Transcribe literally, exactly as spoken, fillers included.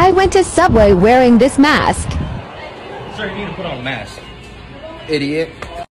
guy went to Subway wearing this mask. Sir, you need to put on a mask. Idiot.